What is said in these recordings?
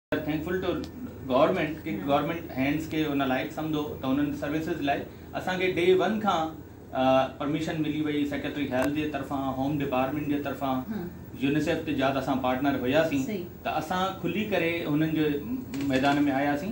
Thankful to government कि government hands के उन लाइक समझो तो उन सर्विसेज लाइ असांखे डे वन खां परमिशन मिली वही सेक्रेटरी हेल्थ के तरफा होम डिपार्टमेंट के तरफा यूनिसेफ के जात असां पार्टनर हुआसीं तो असां खुली करे उन्हनि जे मैदान में आयासीं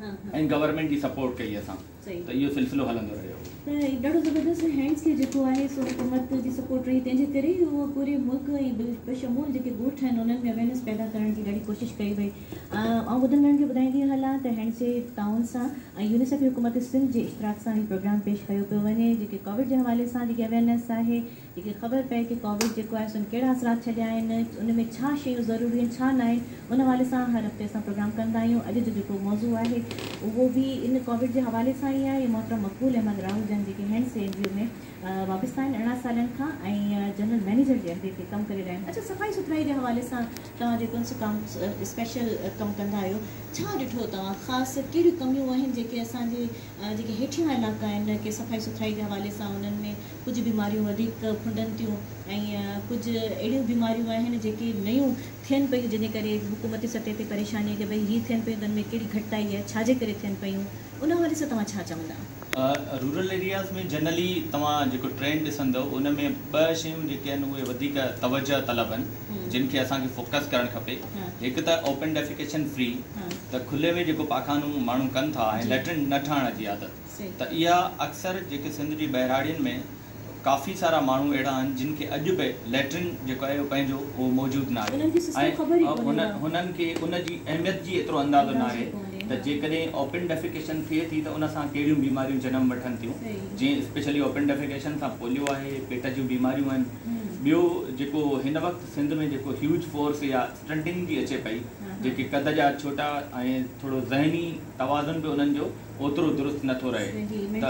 ऐं गवर्नमेंट की सपोर्ट कई असां तो इहो सिलसिलो हलंदो रहियो ॾाढो ज़बरदस्त हैंड्स के जेको आहे सो हुकूमत जी सपोर्ट रही तंहिंजे करे उहो पूरे मुल्क ऐं बशमूल जेके ॻोठ आहिनि उन्हनि में अवेयरनेस पैदा करण जी ॾाढी कोशिशि कई वई। ऐं ॿुधंदड़नि खे ॿुधाईंदी हलां त हैंड्स जे ताउन सां ऐं यूनिसेफ हुकूमत सिंध जे इश्तराक सां हीउ प्रोग्राम पेश कयो पियो वञे जेके कोविड जे हवाले सां जेकी अवेयरनेस आहे जेकी ख़बर पए कि कोविड जेको आहे सो कहिड़ा असरात छॾिया आहिनि उन में छा शयूं ज़रूरी आहिनि छा न आहिनि उन हवाले सां हर हफ़्ते असां प्रोग्राम कंदा आहियूं। अॼु जो जेको मौज़ू आहे उहो बि इन कोविड जे हवाले सां ई आहे। मोहतरम मक़बूल अहमद राहुल जन जेके हैंड्स एनजीओ में वापसि था आहिनि 18 सालनि खां ऐं जनरल मैनेजर जे अहदे ते कमु करे रहिया आहिनि। अच्छा, सफ़ाई सुथराई जे हवाले सां तव्हां जेको कमु स्पेशल कमु कंदा आहियो छा ॾिठो तव्हां ख़ासि कहिड़ियूं कमियूं आहिनि जेके असांजे जेके हेठियां इलाइक़ा आहिनि कि सफ़ाई सुथराई जे हवाले सां उन्हनि में कुझु बीमारियूं वधीक फुंडनि थियूं ऐं कुझु अहिड़ियूं बीमारियूं आहिनि जेकी नयूं थियनि पियूं जंहिंजे करे हुकूमती सतह ते परेशानी आहे कि भई हीअ थियनि पियूं उन्हनि में कहिड़ी घटिताई आहे छाजे करे थियनि पियूं उन हवाले सां तव्हां छा चवंदा? रूरल एरियाज़ में जनरली तव्हां जेको ट्रेंड ॾिसंदव उन में ॿ शयूं जेके आहिनि उहे वधीक तवजह तलब आहिनि जिन खे असांखे फोकस करणु खपे। हिकु त ओपन डेफिकेशन फ्री त खुले में जेको पाखानो माण्हू कनि था ऐं लैट्रिन न ठाहिण जी आदत त इहा अक्सर जेके सिंध जी बहिराड़ियुनि में काफ़ी सारा माण्हू अहिड़ा आहिनि जिन खे अॼु बि लैट्रिन जेको आहे पंहिंजो उहो मौजूदु न आहे ऐं हुननि खे उन जी अहमियत जी एतिरो अंदाज़ो न आहे त जेकॾहिं ओपन डेफिकेशन थिए थी त उन सां कहिड़ियूं बीमारियूं जनम वठनि थियूं जीअं स्पेशली ओपन डेफिकेशन सां पोलियो आहे पेट जूं बीमारियूं आहिनि। ॿियो जेको हिन वक़्तु सिंध में जेको ह्यूज फोर्स या स्टंटिंग जी अचे पई जेके कद जा छोटा ऐं थोरो ज़हनी तवाज़ुन बि उन्हनि जो ओतिरो दुरुस्त नथो रहे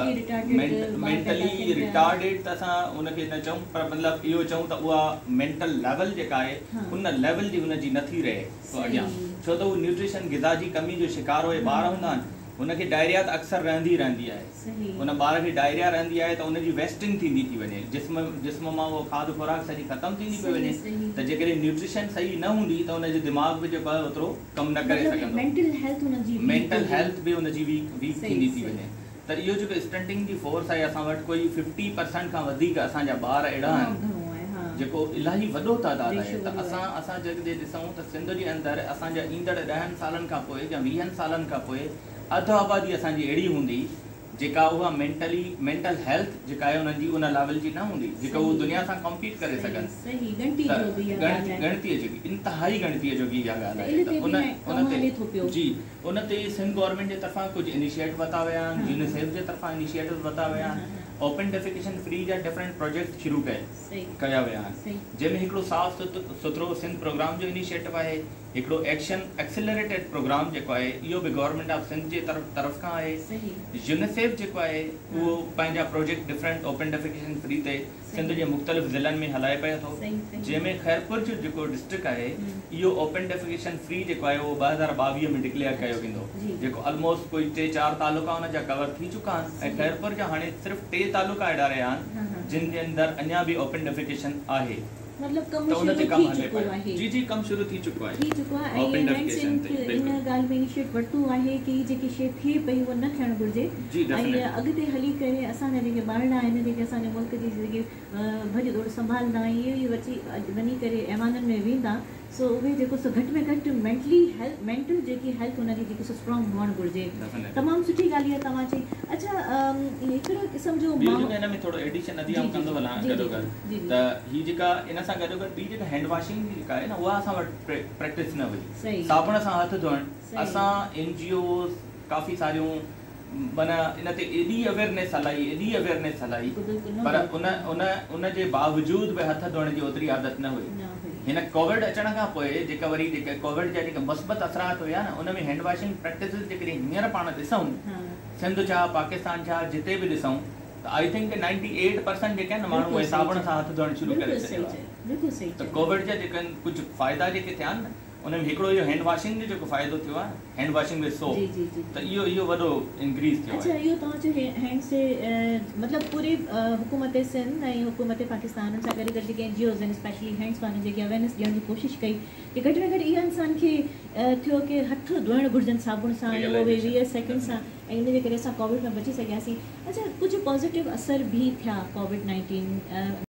त मेंटली रिटार्डेड त असां उनखे न चऊं पर मतिलबु इहो चऊं त उहा मेंटल लेवल जेका आहे उन लेवल जी उनजी नथी रहे अॻियां छो त उहो न्यूट्रिशन ग़िज़ा जी कमी जो शिकार उहे ॿार हूंदा आहिनि उनखे डायरिया त अक्सर रहंदी आहे उन ॿार खे डायरिया रहंदी आहे त उनजी वेस्टिंग थींदी थी वञे जिस्म मां उहो खाध खुराक सॼी ख़तमु थींदी पई वञे त जेकॾहिं न्यूट्रिशन सही न हूंदी त उनजो दिमाग़ बि जेको आहे ओतिरो कमु न करे सघंदो मेंटल हेल्थ बि उनजी वीक थींदी थी वञे त इहो जेको स्टंटिंग जी फोर्स आहे असां वटि कोई 50% खां वधीक असांजा ॿार अहिड़ा आहिनि जेको इलाही वॾो तादाद आहे त असां जेकॾहिं ॾिसूं त सिंध जे अंदरि असांजा ईंदड़ 10 सालनि खां पोइ या 20 सालनि खां पोइ अधु आबादी असांजी अहिड़ी हूंदी जेका उहा मेंटल हेल्थ जेका आहे उन्हनि जी उन लेवल जी न हूंदी जेका उहो दुनिया सां कम्पीट करे सघनि। गणतीअ जो इंतिहाई गणतीअ जो इहा ॻाल्हि आहे जी उन ते सिंध गवर्नमेंट जे तरफ़ां कुझु इनिशिएटिव वरिता विया आहिनि यूनिसेफ जे तरफ़ां इनिशिएटिव वरिता विया आहिनि ओपन डेफिकेशन फ्री जा डिफरेंट प्रोजेक्ट शुरू कया विया आहिनि जंहिंमें हिकिड़ो साफ़ सुथरो सिंध प्रोग्राम जो इनिशिएटिव आहे हिकिड़ो एक्शन एक्सेलरेटेड प्रोग्राम जेको आहे इहो बि गवर्नमेंट ऑफ सिंध जे तरफ़ खां आहे। यूनिसेफ जेको आहे उहो पंहिंजा project different open defecation free ते सिंध जे मुख़्तलिफ़ ज़िलनि में हलाए पियो थो जंहिंमें ख़ैरपुर जो जेको डिस्ट्रिक्ट आहे इहो ओपन डेफिकेशन फ्री जेको आहे उहो 2022 में डिक्लेयर कयो वेंदो जेको ऑलमोस्ट कोई 3-4 तालुका उन जा कवर थी चुका आहिनि ऐं ख़ैरपुर जा हाणे सिर्फ़ु 3 तालुका अहिड़ा रहिया आहिनि जिन जे अंदरि अञा बि ओपन डेफिकेशन आहे मतलब कम शुरू थी चुको आहे जी कम शुरू थी चुको आहे ओपन डेफिकेशन इन ॻाल्हि में इनिशिएट वरितो आहे कि जेकी शइ थिए पई उहा न थियणु घुरिजे ऐं अॻिते हली करे असांजा जेके ॿारड़ा आहिनि जेके असांजे मुल्क जी जेके भॼ दौड़ संभालंदा इहे ई वञी करे ऐवाननि में वेंदा सो उहे जेको सो घटि में घटि मेंटल जेकी हेल्थ हुनजी जेकी सो स्ट्रॉन्ग हुअणु घुरिजे तमामु सुठी ॻाल्हि आहे तव्हां चई। अच्छा, हिकिड़ो क़िस्म जो हिन में थोरो एडिशन अॼु आउं कंदो वञा गॾोगॾु त हीअ जेका इन सां गॾोगॾु ॿी जेका हैंड वॉशिंग जेका आहे न उहा असां वटि प्रैक्टिस न हुई साबुण सां हथ धोइणु असां NGOs काफ़ी सारियूं माना इन ते एॾी अवेयरनेस हलाई पर उन जे बावजूद बि हथ धोइण जी ओतिरी आदत न हुई। हिन कोविड अचण खां पोइ जेका वरी जेके कोविड जा जेके मुस्बत असरात हुया न उन में हैंड वॉशिंग प्रैक्टिसिस जेकॾहिं हींअर पाण ॾिसूं सिंध छा पाकिस्तान छा जिते बि ॾिसूं त आई थिंक 98% जेके आहिनि माण्हू साबुण सां हथ धोइणु शुरू करे छॾियो आहे त कोविड जा जेके कुझु फ़ाइदा जेके थिया आहिनि न उन में हिकिड़ो इहो हैंड वॉशिंग जो जेको फ़ाइदो थियो आहे हैंड वॉशिंग विद सोप त इहो वॾो इंक्रीज़ थियो आहे। अच्छा, इहो तव्हां चयो हैंड से मतिलबु पूरी हुकूमत सिंध ऐं हुकूमत पाकिस्तान सां गॾु जेके NGOs आहिनि स्पेशली हैंड्स वारनि जेके अवेयरनेस ॾियण जी कोशिशि कई कि घटि में घटि इहो इंसान खे थियो कि हथ धोइण घुरिजनि साबुण सां या उहो 20 सेकेंड सां ऐं इन जे करे असां कोविड में बची सघियासीं। अच्छा, कुझु पॉज़िटिव असर बि थिया कोविड-19